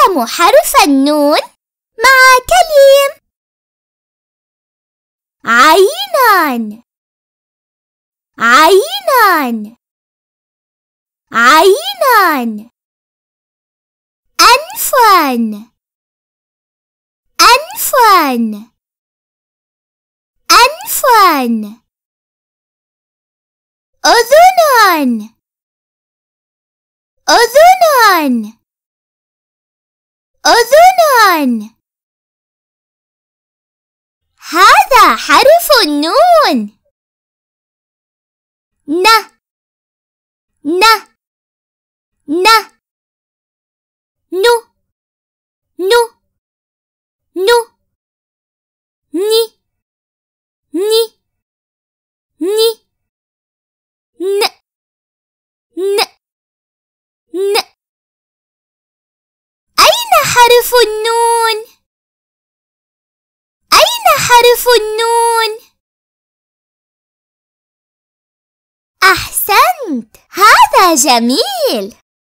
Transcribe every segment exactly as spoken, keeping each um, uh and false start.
نتعلم حرف النون مع كلم. عينان، عينان، عينان. أنفان، أنفان، أنفان. أذنان، أذنان، أذنان. هذا حرف النون. ن، ن، ن. نو، نو، نو. ني، ني، ني. ن، ن، ن. أين حرف النون؟ أين حرف النون؟ أحسنت، هذا جميل.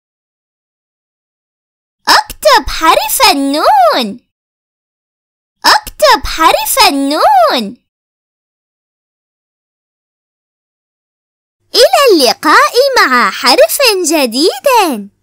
اكتب حرف النون. اكتب حرف النون. إلى اللقاء مع حرف جديد.